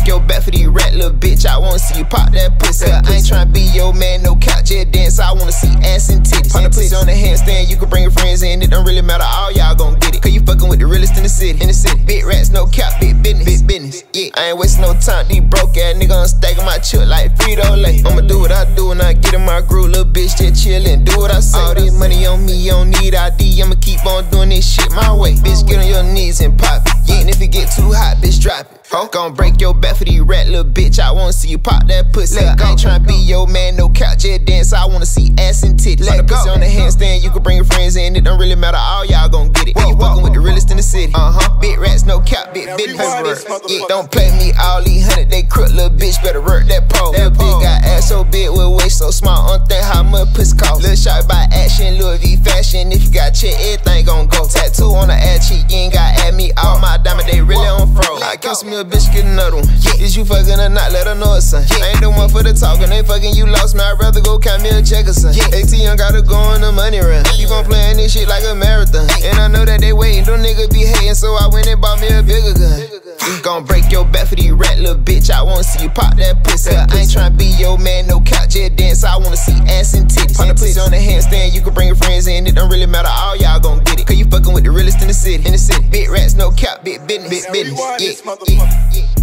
your back for these rat, little bitch. I wanna see you pop that pussy. I ain't tryna be your man, no couch, just dance. I wanna see ass and titties. Pop the pussy on the handstand, you can bring your friends in. It don't really matter, all y'all gon' get it. Cause you fucking with the realest in the city. Big rats, no cap, big business. Yeah, I ain't wasting no time. These broke ass nigga on stacking my chip like Frito-Lay. I'ma do what I do when I get in my groove, little bitch just chillin'. Do what I say. All this money on me, you don't need ID. I'ma keep on doing this shit my way. Bitch, get on your knees and pop it. Yeah, and if it get too hot, bitch, drop it. Gon' break your back for these rat, little bitch. I wanna see you pop that pussy. I ain't tryna be your man, no couch, just dance. I wanna see ass and titties. Pop the pussy on the handstand, you can bring your friends in. It don't really matter, all y'all gon' get it. You fucking with the realest in the city. Big rats, no cap, big business. Yeah, don't play me, all these 100, they crook, little bitch. Better work that pole. That bitch got ass so big with waist so small. On think how much pussy cost. Little shot by action, Louis V fashion. If you got check, everything gon' go. Tattoo on the ass cheek, you ain't got add me. All my diamond, they really on fro. I cancel me a bitch, get another one. Is you fucking or not? Let her know it's son. I ain't the one for the talking, ain't fucking you lost me. I'd rather go count me a check or son. ATM gotta go on the money run. Keep on playing this shit like a marathon. And I know that they waiting, them niggas be hating, so I went and bought me a bigger gun. Gon' break your back for these rat, little bitch. I wanna see you pop that pussy. I ain't tryna be your man, no couch, just dance. I wanna see ass and titties. Pop the pussy on the handstand, you can bring your friends in. It don't really matter, all y'all gon' get it. Cause you fucking with the realest in the city. Big rats, no cap, big business. Yeah.